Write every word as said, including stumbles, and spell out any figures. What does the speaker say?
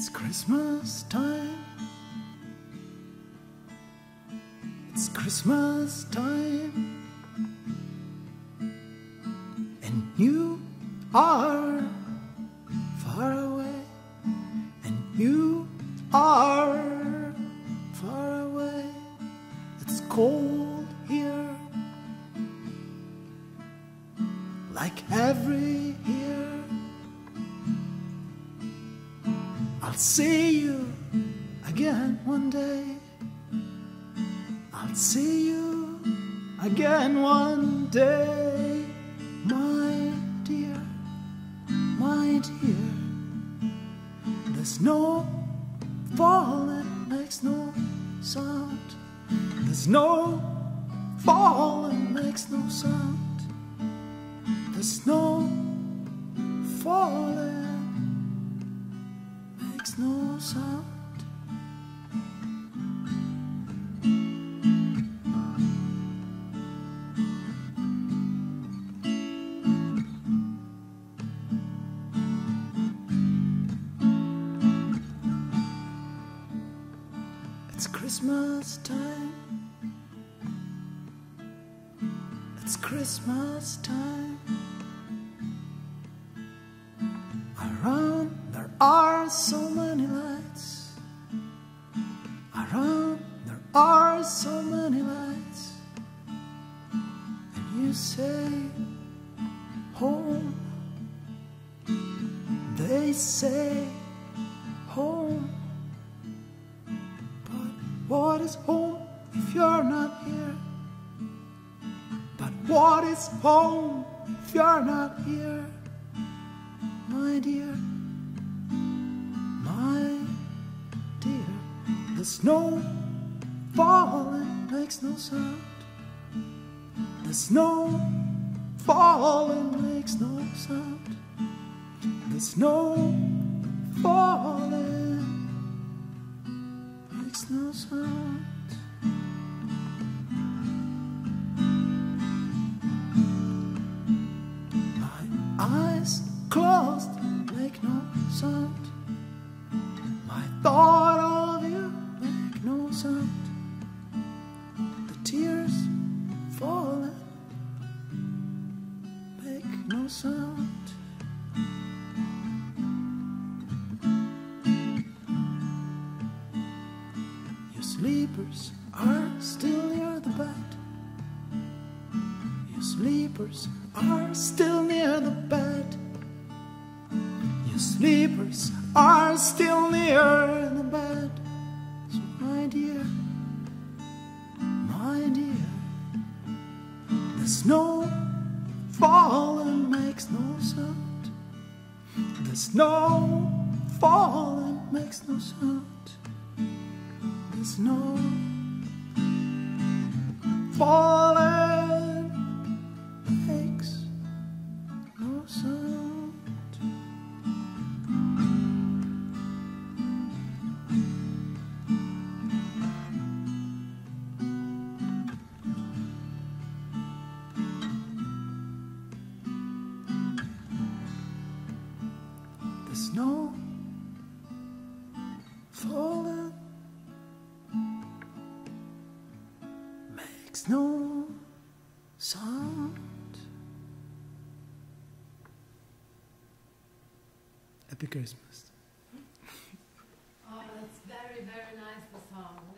It's Christmas time. It's Christmas time, and you are far away, and you are far away. It's cold here, like every year. I'll see you again one day. I'll see you again one day, my dear, my dear. The snow falling makes no sound. The snow falling makes no sound. The snow falling makes no sound. It's Christmas time. It's Christmas time. Around there are so many lights. Around there are so many lights. And you say home. They say home. What is home if you're not here? But what is home if you're not here? My dear, my dear. The snow falling makes no sound. The snow falling makes no sound. The snow falling makes no sound. My eyes closed make no sound. My thought of you make no sound. The tears falling make no sound. Your sleepers are still near the bed. Your sleepers are still near the bed. Your sleepers are still near the bed. So my dear, my dear, the snow falling makes no sound. The snow falling makes no sound. The snow falling makes no sound. The snow falling makes no sound. Happy Christmas. Oh, that's very, very nice, the song.